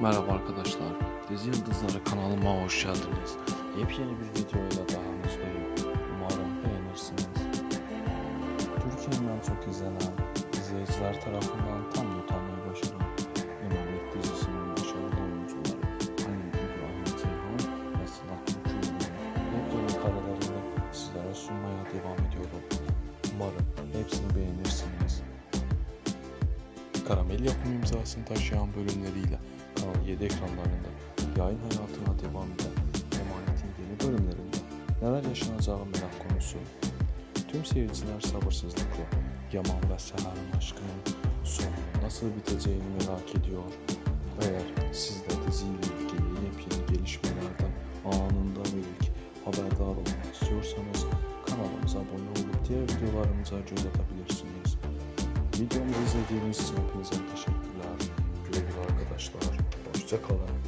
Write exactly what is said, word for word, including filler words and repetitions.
Merhaba arkadaşlar, Dizi Yıldızları kanalıma hoş geldiniz. Yepyeni bir videoyla daha karşınızdayım. Umarım beğenirsiniz. Türkiye'nin en çok izlenen izleyiciler tarafından tam yutanmayı başaran Emanet dizisinin başarılı oyuncuları Halil İbrahim Ceyhan ve Sıla Türkoğlu'nun yepyeni karelerini sizlere sunmaya devam ediyorum. Umarım hepsini beğenirsiniz. Karamel yapım imzasını taşıyan bölümleriyle Kanal yedi ekranlarında yayın hayatına devam eden Emanet'in yeni bölümlerinde neler yaşanacağı merak konusu. Tüm seyirciler sabırsızlıkla Yaman ve Seher'in aşkının sonu nasıl biteceğini merak ediyor. Eğer siz de diziyle ilgili yepyeni gelişmelerden anında ve ilk haberdar olmak istiyorsanız kanalımıza abone olup diğer videolarımıza göz atabilirsiniz. Videomuzu izlediğiniz için hepinize teşekkürler. Güle güle arkadaşlar. Hoşça kalın.